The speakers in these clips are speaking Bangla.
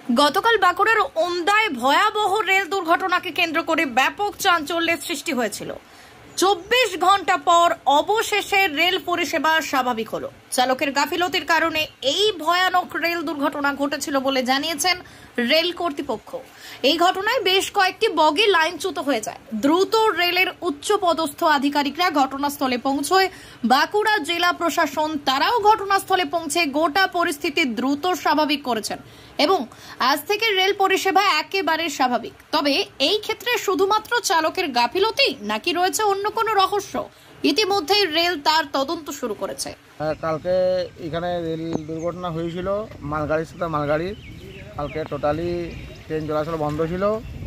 গতকাল বাঁকুড়ার ওন্দায় ভয়াবহ রেল দুর্ঘটনাকে কেন্দ্র করে ব্যাপক চাঞ্চল্যের সৃষ্টি হয়েছিল। 24 ঘন্টা পর অবশেষে রেল পরিষেবা স্বাভাবিক হলো। চালকের গাফিলতির কারণে এই ভয়ানক রেল দুর্ঘটনা ঘটেছিল বলে জানিয়েছেন রেল কর্তৃপক্ষ। এই ঘটনায় বেশ কয়েকটি বগি লাইনচ্যুত হয়ে যায়। দ্রুত রেলের উচ্চ পদস্থ আধিকারিকরা ঘটনাস্থলে পৌঁছয়। বাঁকুড়া জেলা প্রশাসন তারাও ঘটনাস্থলে পৌঁছে গোটা পরিস্থিতি দ্রুত স্বাভাবিক করেছেন এবং আজ থেকে রেল পরিষেবা একেবারে স্বাভাবিক। তবে এই ক্ষেত্রে শুধুমাত্র চালকের গাফিলতি নাকি রয়েছে অন্য কোনো রহস্য? ইতিমধ্যেই রেল তার তদন্ত শুরু করেছে। কালকে এখানে রেল দুর্ঘটনা হয়েছিল মালগাড়ির সাথে মালগাড়ির। কালকে টোটালি ট্রেন চলাচল বন্ধ ছিল।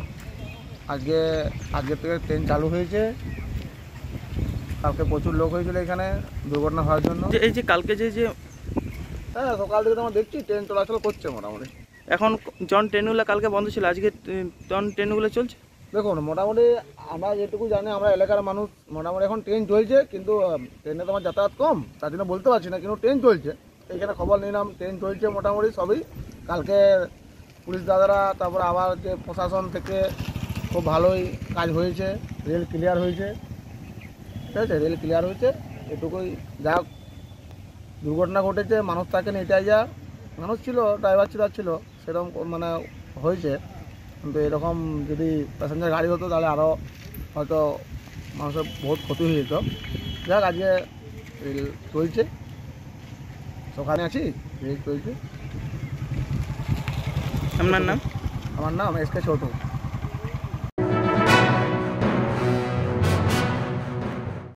আজকে থেকে ট্রেন চালু হয়েছে। কালকে প্রচুর লোক হয়েছিল এখানে দুর্ঘটনা হওয়ার জন্য। এই যে কালকে যে হ্যাঁ, সকাল থেকে তো আমরা দেখছি ট্রেন চলাচল করছে মোটামুটি। এখন জন ট্রেনগুলো কালকে বন্ধ ছিল, আজকে জন ট্রেনগুলো চলছে। দেখুন, মোটামুটি আমরা যেটুকু জানি, আমরা এলাকার মানুষ, মোটামুটি এখন ট্রেন চলছে, কিন্তু ট্রেনে তো আমার যাতায়াত কম, তার জন্য বলতে পারছি না, কিন্তু ট্রেন চলছে। এইখানে খবর নিলাম ট্রেন চলছে মোটামুটি সবই। কালকে পুলিশ দাদারা, তারপর আবার যে প্রশাসন থেকে খুব ভালোই কাজ হয়েছে, রেল ক্লিয়ার হয়েছে। ঠিক আছে, রেল ক্লিয়ার হয়েছে, এটুকুই। যা দুর্ঘটনা ঘটেছে, মানুষ তাকে এটাই যা মানুষ ছিল, ড্রাইভার ছিল সেরকম মানে হয়েছে। কিন্তু এরকম যদি প্যাসেঞ্জার গাড়ি হতো তাহলে আরও হয়তো মানুষের বহুত ক্ষতি হয়ে যেত। যাক, আজকে রেল চলছে, সকালে আছি, রেল চলছে। আপনার নাম? আমার নাম এসকে ছোট।